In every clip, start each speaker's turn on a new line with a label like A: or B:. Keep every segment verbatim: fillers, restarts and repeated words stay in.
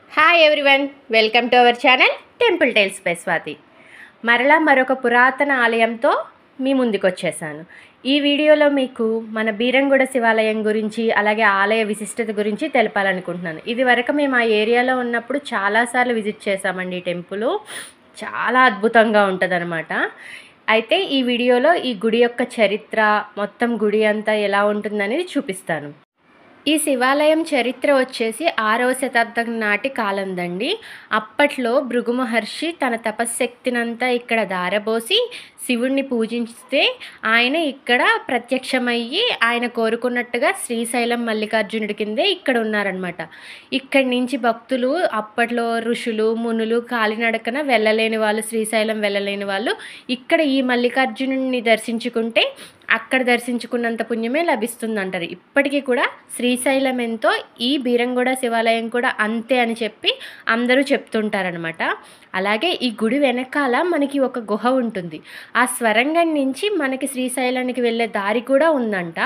A: Hi everyone, welcome to our channel temple tales by Swathi. మరలా మరొక పురాతన ఆలయంతో మీ ముందుకు వచ్చేసాను. ఈ వీడియోలో మీకు మన బీరంగూడ శివాలయం గురించి అలాగే ఆలయ విశిష్టత గురించి తెలపాలనుకుంటున్నాను. ఇది వరకు మేము ఆ ఏరియాలో ఉన్నప్పుడు చాలాసార్లు విజిట్ చేసామండి. ఈ టెంపుల్ చాలా అద్భుతంగా ఉంటుందన్నమాట. అయితే ఈ వీడియోలో ఈ గుడి యొక్క చరిత్ర, మొత్తం గుడి అంతా ఎలా ఉంటుందనేది చూపిస్తాను. ఈ శివాలయం చరిత్ర వచ్చేసి ఆరవ శతాబ్దం నాటి కాలందండి. అప్పట్లో భృగు మహర్షి తన తపశ్శక్తినంతా ఇక్కడ ధారబోసి శివుణ్ణి పూజిస్తే ఆయన ఇక్కడ ప్రత్యక్షమయ్యి ఆయన కోరుకున్నట్టుగా శ్రీశైలం మల్లికార్జునుడి కిందే ఇక్కడ ఉన్నారనమాట. ఇక్కడి నుంచి భక్తులు, అప్పట్లో ఋషులు మునులు కాలినడకన వెళ్ళలేని వాళ్ళు, శ్రీశైలం వెళ్ళలేని వాళ్ళు ఇక్కడ ఈ మల్లికార్జునుడిని దర్శించుకుంటే అక్కడ దర్శించుకున్నంత పుణ్యమే లభిస్తుంది అంటారు. ఇప్పటికీ కూడా శ్రీశైలం ఎంతో ఈ బీరంగూడ శివాలయం కూడా అంతే అని చెప్పి అందరూ చెప్తుంటారనమాట. అలాగే ఈ గుడి వెనకాల మనకి ఒక గుహ ఉంటుంది. ఆ స్వరంగం నుంచి మనకి శ్రీశైలానికి వెళ్ళే దారి కూడా ఉందంట.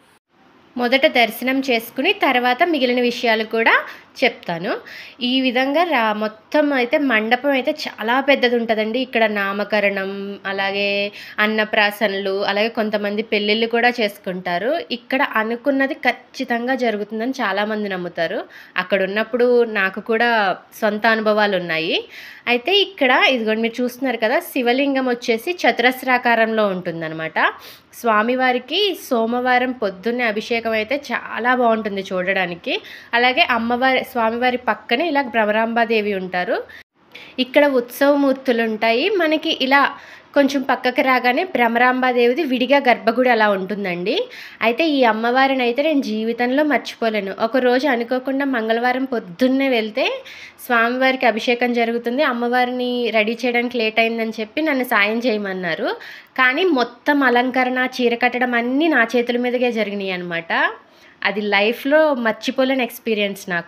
A: మొదట దర్శనం చేసుకుని తర్వాత మిగిలిన విషయాలు కూడా చెప్తాను. ఈ విధంగా రా మొత్తం అయితే మండపం అయితే చాలా పెద్దది ఉంటుందండి. ఇక్కడ నామకరణం, అలాగే అన్నప్రాసనలు, అలాగే కొంతమంది పెళ్ళిళ్ళు కూడా చేసుకుంటారు. ఇక్కడ అనుకున్నది ఖచ్చితంగా జరుగుతుందని చాలామంది నమ్ముతారు. అక్కడ ఉన్నప్పుడు నాకు కూడా సొంత అనుభవాలు ఉన్నాయి. అయితే ఇక్కడ ఇదిగోండి మీరు చూస్తున్నారు కదా, శివలింగం వచ్చేసి చతురస్రాకారంలో ఉంటుందన్నమాట. స్వామివారికి సోమవారం పొద్దున్నే అభిషేకం అయితే చాలా బాగుంటుంది చూడడానికి. అలాగే అమ్మవారి స్వామివారి పక్కనే ఇలా భ్రమరాంబాదేవి ఉంటారు. ఇక్కడ ఉత్సవమూర్తులు ఉంటాయి. మనకి ఇలా కొంచెం పక్కకి రాగానే భ్రమరాంబాదేవిది విడిగా గర్భగుడి అలా ఉంటుందండి. అయితే ఈ అమ్మవారిని అయితే నేను జీవితంలో మర్చిపోలేను. ఒకరోజు అనుకోకుండా మంగళవారం పొద్దున్నే వెళ్తే స్వామివారికి అభిషేకం జరుగుతుంది. అమ్మవారిని రెడీ చేయడానికి లేట్ అయిందని చెప్పి నన్ను సాయం చేయమన్నారు. కానీ మొత్తం అలంకరణ, చీర కట్టడం అన్నీ నా చేతుల మీదకే జరిగినాయి అనమాట. అది లైఫ్లో మర్చిపోలేని ఎక్స్పీరియన్స్ నాకు.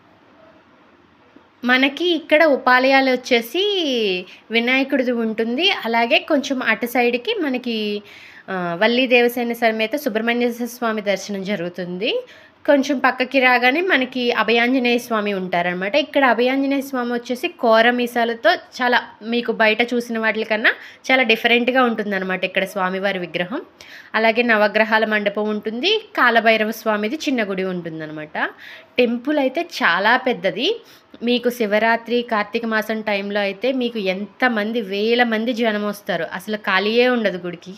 A: మనకి ఇక్కడ ఉపాలయాలు వచ్చేసి వినాయకుడిది ఉంటుంది. అలాగే కొంచెం అటు సైడ్కి మనకి వల్లి దేవసేన సమేత సుబ్రహ్మణ్యేశ్వర స్వామి దర్శనం జరుగుతుంది. కొంచెం పక్కకి రాగానే మనకి అభయాంజనేయ స్వామి ఉంటారనమాట. ఇక్కడ అభయాంజనేయ స్వామి వచ్చేసి కోర మీసాలతో చాలా మీకు బయట చూసిన వాటికన్నా చాలా డిఫరెంట్గా ఉంటుందన్నమాట ఇక్కడ స్వామివారి విగ్రహం. అలాగే నవగ్రహాల మండపం ఉంటుంది. కాలభైరవ స్వామిది చిన్న గుడి ఉంటుందన్నమాట. టెంపుల్ అయితే చాలా పెద్దది. మీకు శివరాత్రి, కార్తీక మాసం టైంలో అయితే మీకు ఎంతమంది వేల మంది జనం వస్తారు, అసలు ఖాళీయే ఉండదు గుడికి.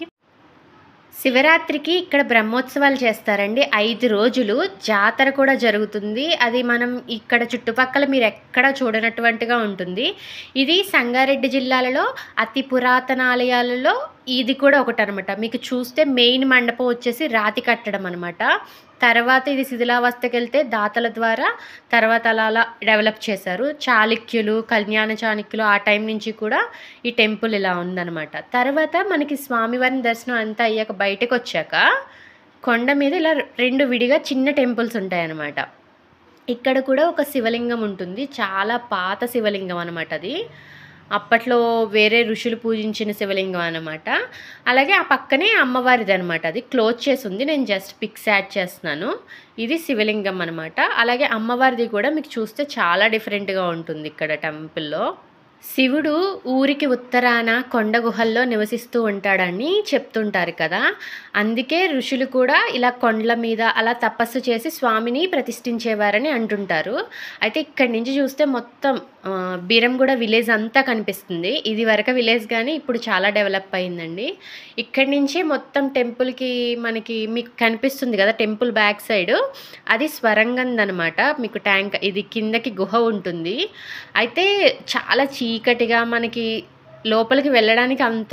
A: శివరాత్రికి ఇక్కడ బ్రహ్మోత్సవాలు చేస్తారండి. ఐదు రోజులు జాతర కూడా జరుగుతుంది. అది మనం ఇక్కడ చుట్టుపక్కల మీరు ఎక్కడ చూడనటువంటిగా ఉంటుంది. ఇది సంగారెడ్డి జిల్లాలలో అతి పురాతన ఆలయాలలో ఇది కూడా ఒకటి అనమాట. మీకు చూస్తే మెయిన్ మండపం వచ్చేసి రాతి కట్టడం అనమాట. తర్వాత ఇది శిథిలావస్థకి వెళ్తే దాతల ద్వారా తర్వాత అలా అలా డెవలప్ చేశారు. చాళుక్యులు, కళ్యాణ చాణక్యులు ఆ టైం నుంచి కూడా ఈ టెంపుల్ ఇలా ఉందన్నమాట. తర్వాత మనకి స్వామివారిని దర్శనం అంతా అయ్యాక బయటకు వచ్చాక కొండ మీద ఇలా రెండు విడిగా చిన్న టెంపుల్స్ ఉంటాయన్నమాట. ఇక్కడ కూడా ఒక శివలింగం ఉంటుంది. చాలా పాత శివలింగం అనమాట. అది అప్పట్లో వేరే ఋషులు పూజించిన శివలింగం అనమాట. అలాగే ఆ పక్కనే అమ్మవారిది అనమాట. అది క్లోజ్ చేసి ఉంది. నేను జస్ట్ పిక్స్ యాడ్ చేస్తున్నాను. ఇది శివలింగం అనమాట. అలాగే అమ్మవారిది కూడా మీకు చూస్తే చాలా డిఫరెంట్గా ఉంటుంది ఇక్కడ టెంపుల్లో. శివుడు ఊరికి ఉత్తరాన కొండ గుహల్లో నివసిస్తూ ఉంటాడని చెప్తుంటారు కదా. అందుకే ఋషులు కూడా ఇలా కొండల మీద అలా తపస్సు చేసి స్వామిని ప్రతిష్ఠించేవారని అంటుంటారు. అయితే ఇక్కడి నుంచి చూస్తే మొత్తం బీరంగూడ విలేజ్ అంతా కనిపిస్తుంది. ఇది వరకు విలేజ్ కానీ ఇప్పుడు చాలా డెవలప్ అయిందండి. ఇక్కడి నుంచి మొత్తం టెంపుల్కి మనకి మీకు కనిపిస్తుంది కదా, టెంపుల్ బ్యాక్ సైడ్ అది స్వరంగం అనమాట. మీకు ట్యాంక్ ఇది కిందకి గుహ ఉంటుంది. అయితే చాలా చీకటిగా మనకి లోపలికి వెళ్ళడానికి అంత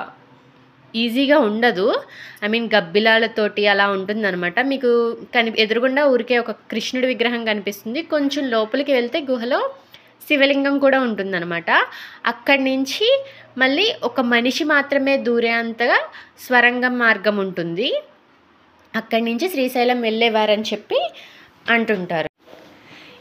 A: ఈజీగా ఉండదు. ఐ మీన్ గబ్బిలాలతోటి అలా ఉంటుందన్నమాట. మీకు కని ఎదురుగుండా ఊరికే ఒక కృష్ణుడి విగ్రహం కనిపిస్తుంది. కొంచెం లోపలికి వెళ్తే గుహలో శివలింగం కూడా ఉంటుందన్నమాట. అక్కడి నుంచి మళ్ళీ ఒక మనిషి మాత్రమే దూరే అంతగా స్వరంగం మార్గం ఉంటుంది. అక్కడి నుంచి శ్రీశైలం వెళ్ళేవారని చెప్పి అంటుంటారు.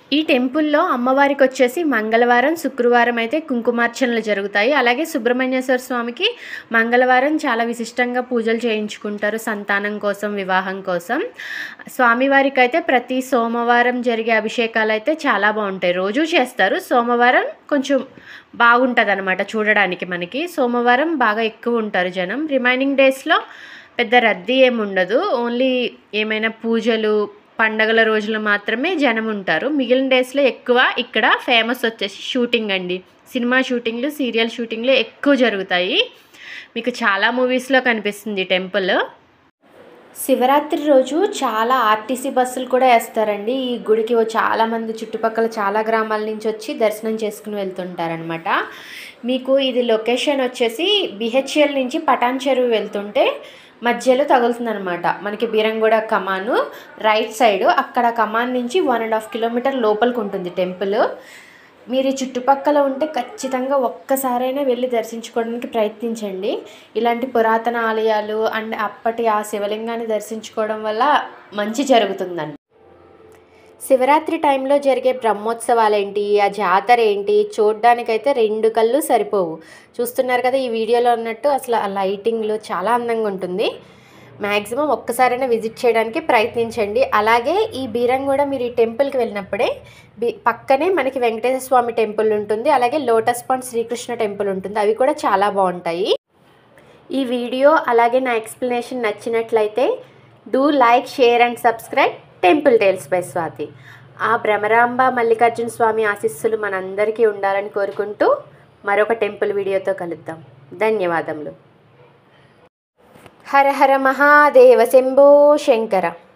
A: ఈ టెంపుల్‌లో అమ్మవారికి వచ్చేసి మంగళవారం, శుక్రవారం అయితే కుంకుమార్చనలు జరుగుతాయి. అలాగే సుబ్రహ్మణ్యేశ్వర స్వామికి మంగళవారం చాలా విశిష్టంగా పూజలు చేయించుకుంటారు సంతానం కోసం, వివాహం కోసం. స్వామివారికైతే ప్రతి సోమవారం జరిగే అభిషేకాలైతే చాలా బావుంటాయి. రోజూ చేస్తారు. సోమవారం కొంచెం బాగుంటదనమాట చూడడానికి మనకి. సోమవారం బాగా ఎక్కువ ఉంటారు జనం. రిమైనింగ్ డేస్‌లో పెద్ద రద్దీ ఏముండదు. ఓన్లీ ఏమైనా పూజలు, పండగల రోజులు మాత్రమే జనం ఉంటారు. మిగిలిన డేస్‌లో ఎక్కువ ఇక్కడ ఫేమస్ వచ్చేసి షూటింగ్ అండి. సినిమా షూటింగ్‌లు, సీరియల్ షూటింగ్‌లు ఎక్కువ జరుగుతాయి. మీకు చాలా మూవీస్‌లో కనిపిస్తుంది ఈ టెంపుల్. శివరాత్రి రోజు చాలా ఆర్టీసీ బస్సులు కూడా వేస్తారండి. ఈ గుడికి ఓ చాలామంది చుట్టుపక్కల చాలా గ్రామాల నుంచి వచ్చి దర్శనం చేసుకుని వెళ్తుంటారనమాట. మీకు ఇది లొకేషన్ వచ్చేసి బిహెచ్ఎల్ నుంచి పటాన్ చెరువు వెళ్తుంటే మధ్యలో తగులుతుందనమాట. మనకి బీరంగూడ కమాను రైట్ సైడ్, అక్కడ కమాన్ నుంచి వన్ అండ్ హాఫ్ కిలోమీటర్ లోపలికి ఉంటుంది టెంపుల్. మీరు ఈ చుట్టుపక్కల ఉంటే ఖచ్చితంగా ఒక్కసారైనా వెళ్ళి దర్శించుకోవడానికి ప్రయత్నించండి. ఇలాంటి పురాతన ఆలయాలు అండ్ అప్పటి ఆ శివలింగాన్ని దర్శించుకోవడం వల్ల మంచి జరుగుతుందండి. శివరాత్రి టైంలో జరిగే బ్రహ్మోత్సవాలేంటి, ఆ జాతర ఏంటి చూడ్డానికైతే రెండు కళ్ళు సరిపోవు. చూస్తున్నారు కదా ఈ వీడియోలో ఉన్నట్టు అసలు ఆ లైటింగ్లో చాలా అందంగా ఉంటుంది. మ్యాక్సిమం ఒక్కసారైనా విజిట్ చేయడానికి ప్రయత్నించండి. అలాగే ఈ బీరంగూడ మీరు ఈ టెంపుల్కి వెళ్ళినప్పుడే బి పక్కనే మనకి వెంకటేశ్వర స్వామి టెంపుల్ ఉంటుంది. అలాగే లోటస్ పాండ్ శ్రీకృష్ణ టెంపుల్ ఉంటుంది. అవి కూడా చాలా బాగుంటాయి. ఈ వీడియో అలాగే నా ఎక్స్ప్లెనేషన్ నచ్చినట్లయితే do like, share and subscribe temple tales by Swathi. ఆ భ్రమరాంబ మల్లికార్జున స్వామి ఆశీస్సులు మనందరికీ ఉండాలని కోరుకుంటూ మరొక టెంపుల్ వీడియోతో కలుద్దాం. ధన్యవాదములు. హర హర మహాదేవ శంభో శంకర.